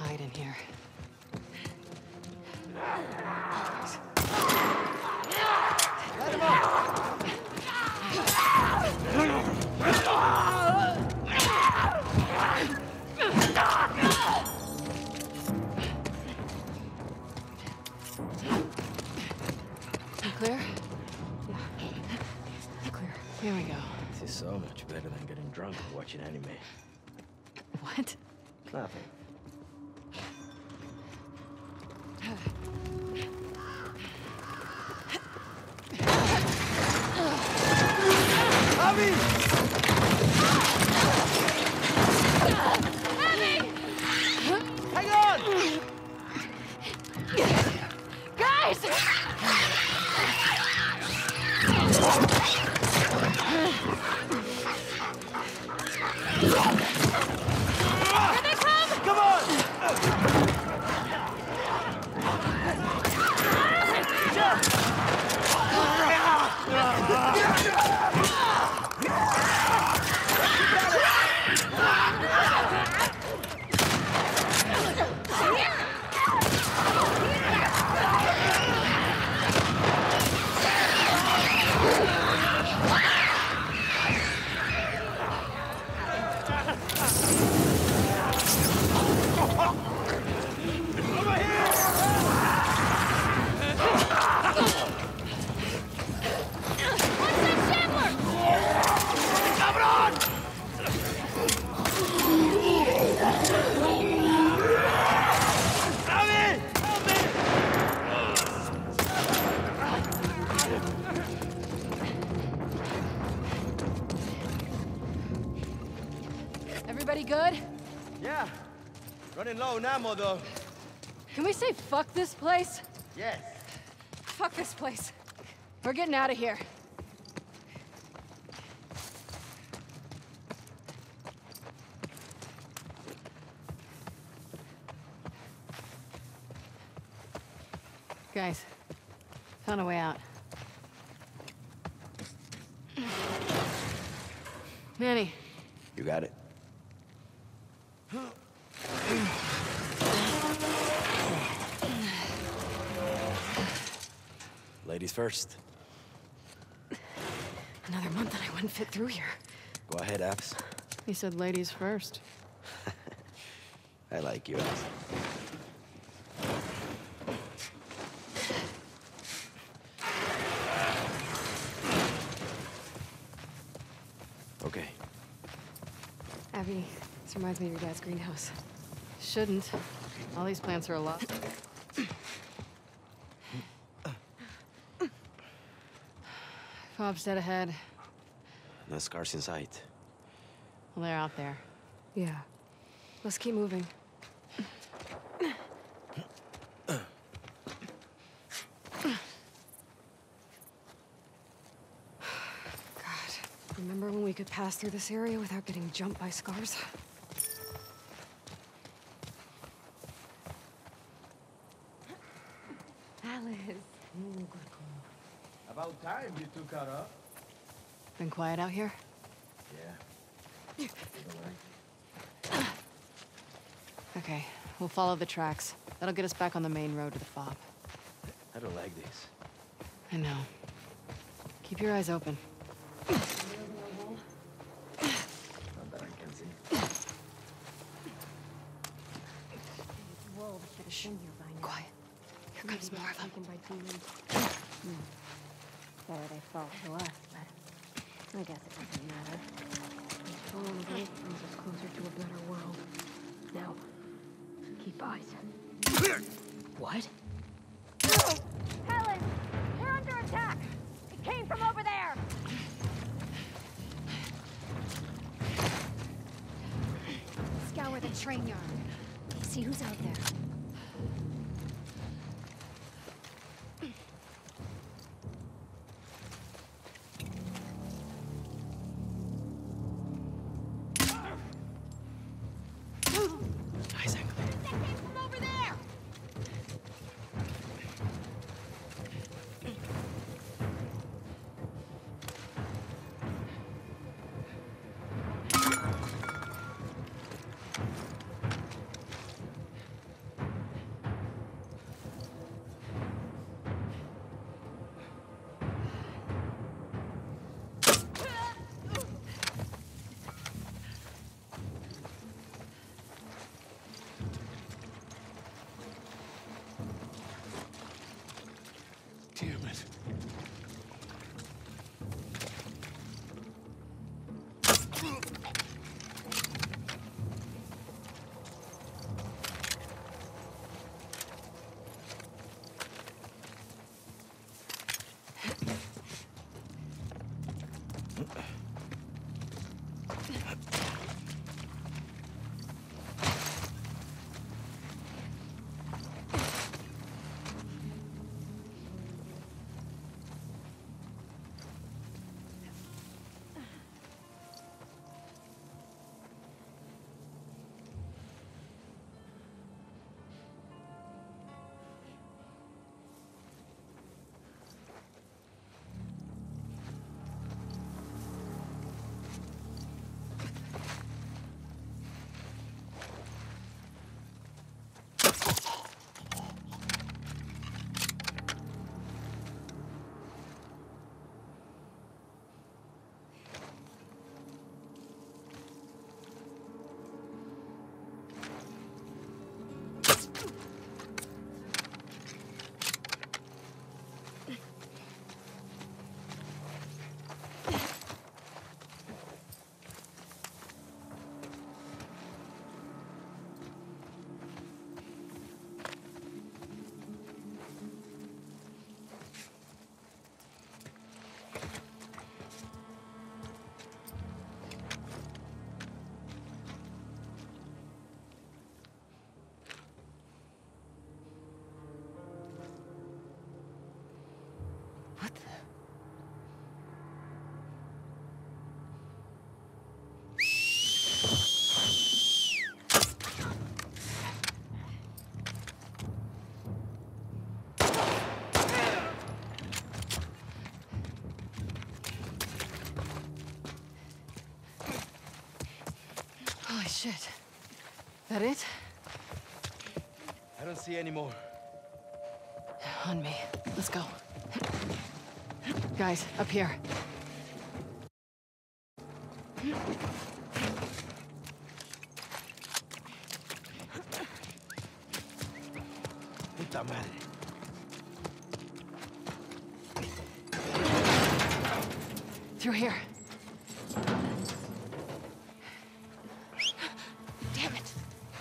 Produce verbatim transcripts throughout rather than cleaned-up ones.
hide in here. Let him up! You clear? Yeah. Clear. Here we go. This is so much better than getting drunk and watching anime. What? Nothing. Abby! Hang on! Guys! Here they come! Come on! Everybody good? Yeah. Running low on ammo, though. Can we say fuck this place? Yes. Fuck this place. We're getting out of here. Guys, found a way out. Manny. You got it. Ladies first. Another month and I wouldn't fit through here. Go ahead, Abs. He said ladies first. I like you, Abs. Okay. Abby, this reminds me of your dad's greenhouse. Shouldn't. All these plants are a lot. Fob's dead ahead. No scars in sight. Well, they're out there. Yeah. Let's keep moving. God, remember when we could pass through this area without getting jumped by scars? Alice. About time you two caught up. Been quiet out here? Yeah. Okay, we'll follow the tracks. That'll get us back on the main road to the fob. I don't like this. I know. Keep your eyes open. Not that I can see. Wolves should have been here by now. Quiet. Here comes more of them. Taken by demons. Hmm. Better they fall to us, but I guess it doesn't matter. This fallen away brings us closer to a better world. Now, keep eyes. What? Helen! We're under attack! It came from over there! Scour the train yard. See who's out there. Isaac. That came from over there! Shit. That it? I don't see any more. On me. Let's go. Guys, up here. Puta madre. Through here. Damn it.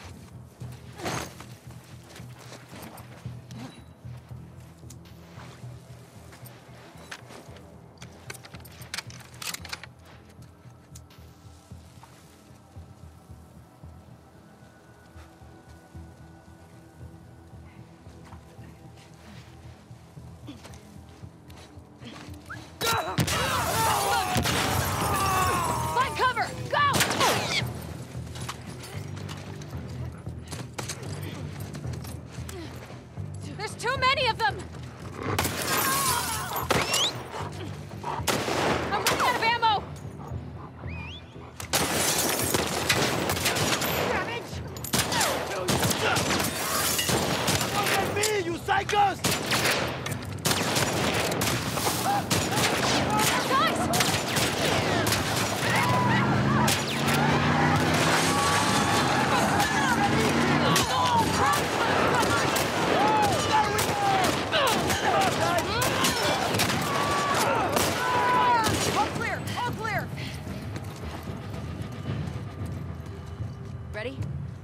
Find cover! Go! There's too many of them! I'm running out of ammo! Look at me, you psychos! Guys! All clear! All clear! Ready?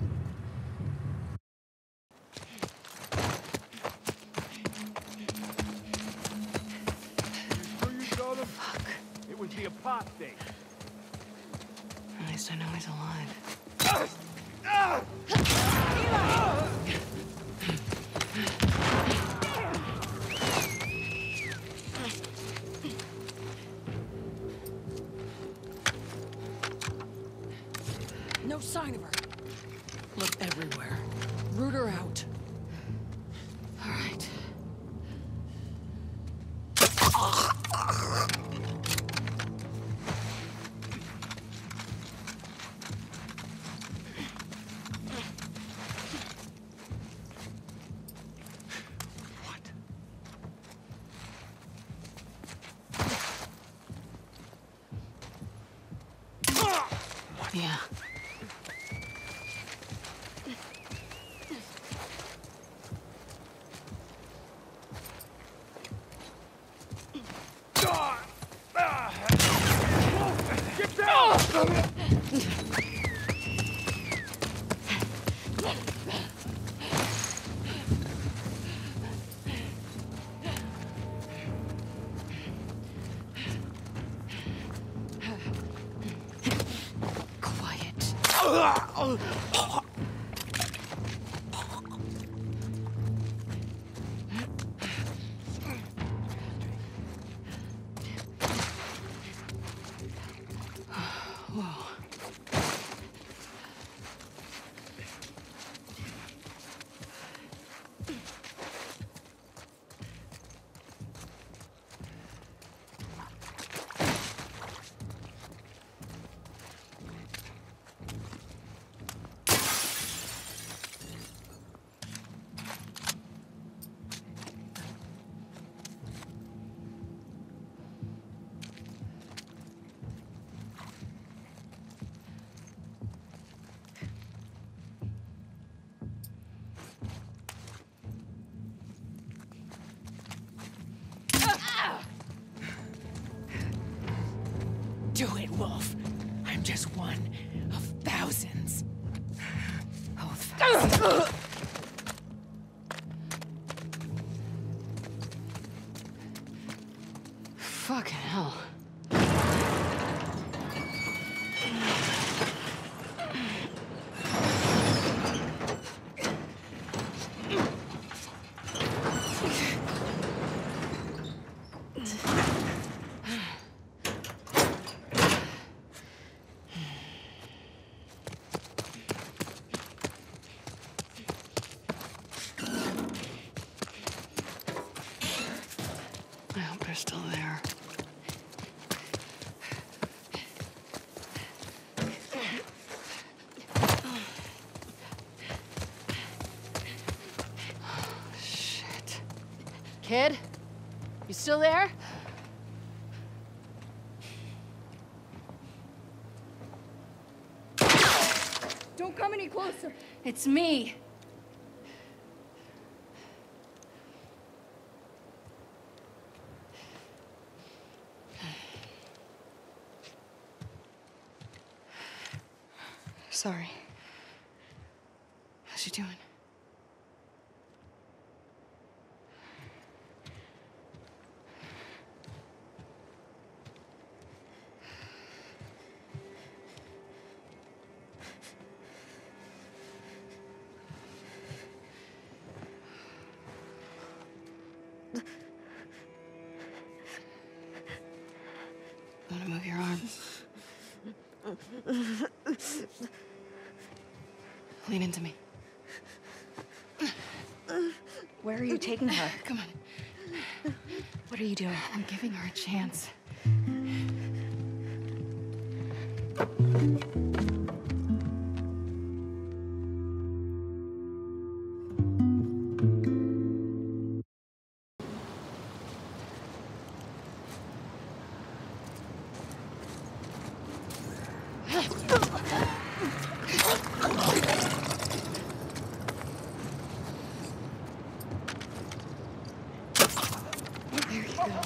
Sure you saw them? Fuck. It was the apostate. At least I know he's alive. No sign of her. Look everywhere. Root her out. All right. Yeah. Get down! Quiet. Whoa. Do it, Wolf. I'm just one of thousands. Oh, fast. Fucking hell. I hope they're still there. Kid? You still there? Don't come any closer. It's me. Sorry. How's she doing? Want to move your arm? Lean into me. Where are you taking her? Come on. What are you doing? I'm giving her a chance. There you go.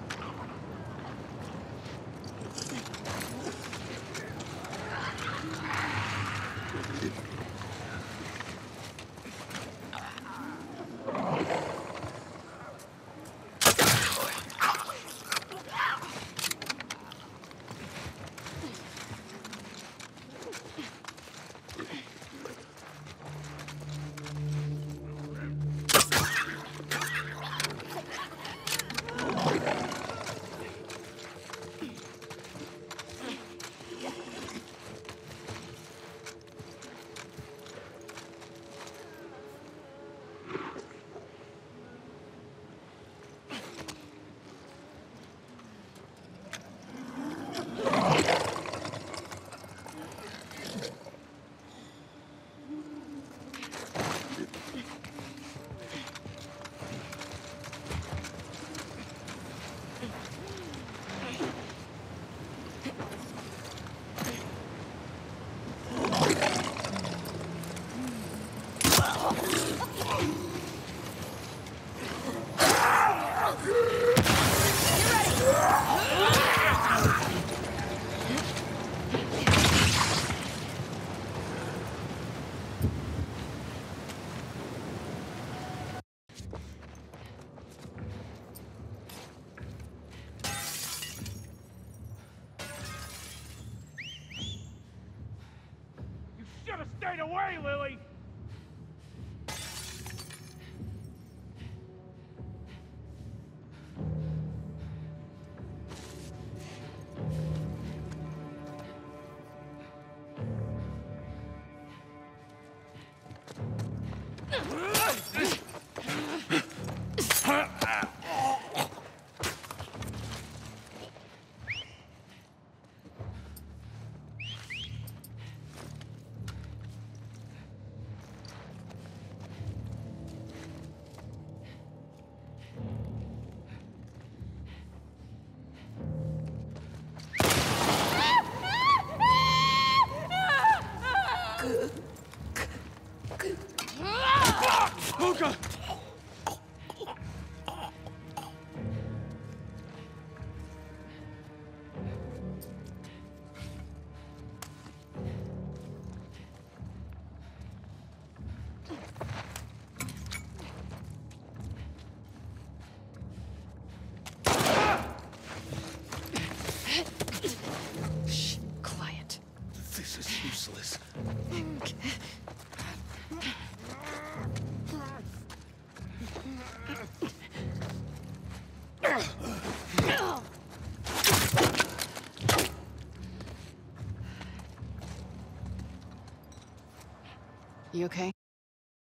You should have stayed away, Lily! Luca! Shh, quiet. This is useless. You okay?